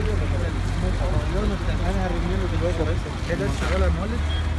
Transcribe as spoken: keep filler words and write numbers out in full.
انا هرمي له دلوقتي يا ريس. كده شغاله يا مولد.